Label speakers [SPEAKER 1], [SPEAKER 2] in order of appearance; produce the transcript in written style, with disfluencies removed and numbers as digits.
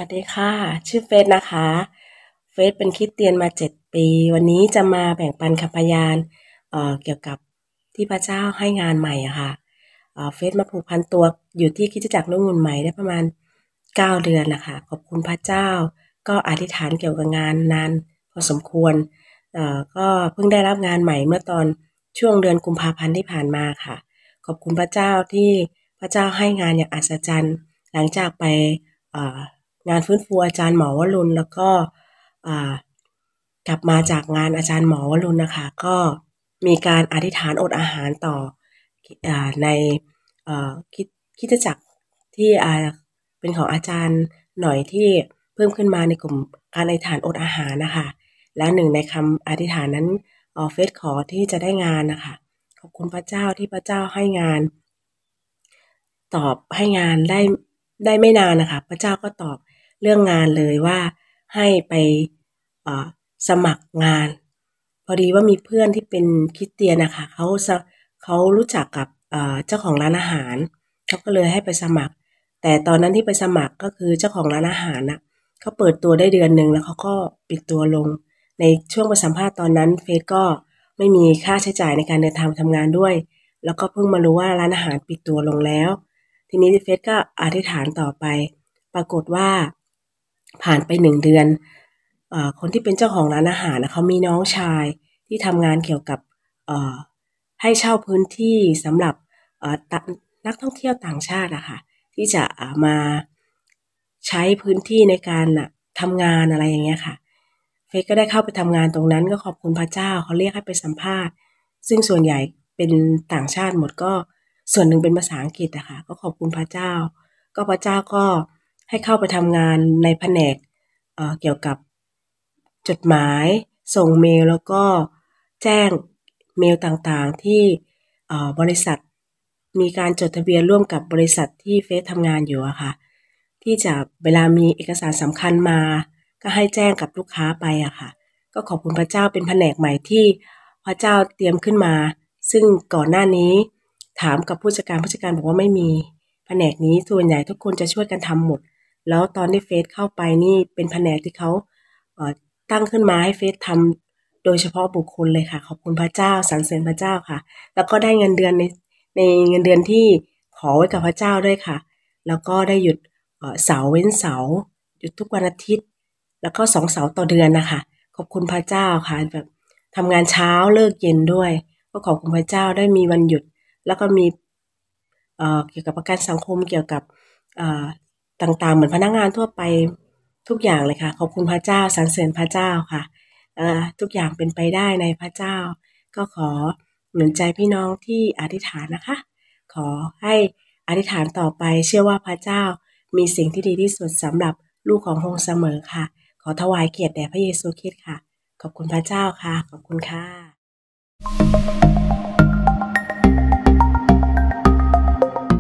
[SPEAKER 1] สดีค่ะชื่อเฟซนะคะเฟซเป็นคริสเตียนมา7 ปีวันนี้จะมาแบ่งปันคำพยานเกี่ยวกับที่พระเจ้าให้งานใหม่อะค่ะเฟซมาผูกพันตัวอยู่ที่คริสตจักรรุ่งอรุณใหม่ได้ประมาณ9 เดือนนะคะขอบคุณพระเจ้าก็อธิษฐานเกี่ยวกับงานนานพอสมควรก็เพิ่งได้รับงานใหม่เมื่อตอนช่วงเดือนกุมภาพันธ์ที่ผ่านมาค่ะขอบคุณพระเจ้าที่พระเจ้าให้งานอย่างอัศจรรย์หลังจากไปงานฟื้นฟูอาจารย์หมอวรุณแล้วก็กลับมาจากงานอาจารย์หมอวรุณนะคะก็มีการอธิษฐานอดอาหารต่อในคริสตจักรที่เป็นของอาจารย์หน่อยที่เพิ่มขึ้นมาในกลุ่มการอธิษฐานอดอาหารนะคะแล้วหนึ่งในคำอธิษฐานนั้นเฟซขอที่จะได้งานนะคะขอบคุณพระเจ้าที่พระเจ้าให้งานตอบให้งานได้ไม่นานนะคะพระเจ้าก็ตอบเรื่องงานเลยว่าให้ไปสมัครงานพอดีว่ามีเพื่อนที่เป็นคริสเตียนนะคะเขารู้จักกับเจ้าของร้านอาหารเขาก็เลยให้ไปสมัครแต่ตอนนั้นที่ไปสมัครก็คือเจ้าของร้านอาหารนะเขาเปิดตัวได้เดือนหนึ่งแล้วเขาก็ปิดตัวลงในช่วงไปสัมภาษณ์ตอนนั้นเฟซก็ไม่มีค่าใช้จ่ายในการเดินทางทำงานด้วยแล้วก็เพิ่งมารู้ว่าร้านอาหารปิดตัวลงแล้วทีนี้เฟซก็อธิษฐานต่อไปปรากฏว่าผ่านไป1 เดือนคนที่เป็นเจ้าของร้านอาหารนะเขามีน้องชายที่ทำงานเกี่ยวกับให้เช่าพื้นที่สำหรับนักท่องเที่ยวต่างชาติอะค่ะที่จะมาใช้พื้นที่ในการทำงานอะไรอย่างเงี้ยค่ะเฟซก็ได้เข้าไปทำงานตรงนั้นก็ขอบคุณพระเจ้าเขาเรียกให้ไปสัมภาษณ์ซึ่งส่วนใหญ่เป็นต่างชาติหมดก็ส่วนหนึ่งเป็นภาษาอังกฤษอะค่ะก็ขอบคุณพระเจ้าก็พระเจ้าก็ให้เข้าไปทำงานในแผนกเกี่ยวกับจดหมายส่งเมลแล้วก็แจ้งเมลต่างๆที่บริษัทมีการจดทะเบียนร่วมกับบริษัทที่เฟซทำงานอยู่อะค่ะที่จะเวลามีเอกสารสำคัญมาก็ให้แจ้งกับลูกค้าไปอะค่ะก็ขอบคุณพระเจ้าเป็นแผนกใหม่ที่พระเจ้าเตรียมขึ้นมาซึ่งก่อนหน้านี้ถามกับผู้จัดการบอกว่าไม่มีแผนกนี้ส่วนใหญ่ทุกคนจะช่วยกันทำหมดแล้วตอนที่เฟซเข้าไปนี่เป็นแผนกที่เขาตั้งขึ้นมาให้เฟซทำโดยเฉพาะบุคคลเลยค่ะขอบคุณพระเจ้าสรรเสริญพระเจ้าค่ะแล้วก็ได้เงินเดือนในเงินเดือนที่ขอไว้กับพระเจ้าด้วยค่ะแล้วก็ได้หยุดเสาร์เว้นเสาร์หยุดทุกวันอาทิตย์แล้วก็2 เสาร์ต่อเดือนนะคะขอบคุณพระเจ้าค่ะแบบทำงานเช้าเลิกเย็นด้วยก็ขอบคุณพระเจ้าได้มีวันหยุดแล้วก็มีเกี่ยวกับประกันสังคมเกี่ยวกับต่างๆเหมือนพนักงานทั่วไปทุกอย่างเลยค่ะขอบคุณพระเจ้าสรรเสริญพระเจ้าค่ะทุกอย่างเป็นไปได้ในพระเจ้าก็ขอหนุนใจพี่น้องที่อธิษฐานนะคะขอให้อธิษฐานต่อไปเชื่อว่าพระเจ้ามีสิ่งที่ดีที่สุดสำหรับลูกของพระองค์เสมอค่ะขอถวายเกียรติแด่พระเยซูคริสต์ค่ะขอบคุณพระเจ้าค่ะขอบคุณค่ะ